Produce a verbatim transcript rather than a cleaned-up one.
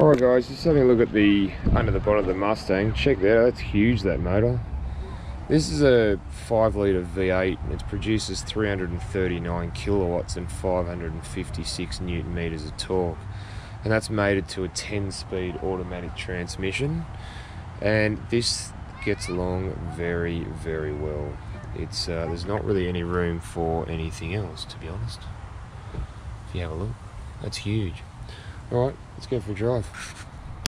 Alright guys, just having a look at the under the bonnet of the Mustang. Check that out, that's huge, that motor. This is a five litre V eight and it produces three hundred thirty-nine kilowatts and five hundred fifty-six newton meters of torque. And that's mated to a ten speed automatic transmission. And this gets along very, very well. It's uh, there's not really any room for anything else, to be honest. If you have a look, that's huge. Alright, let's go for a drive.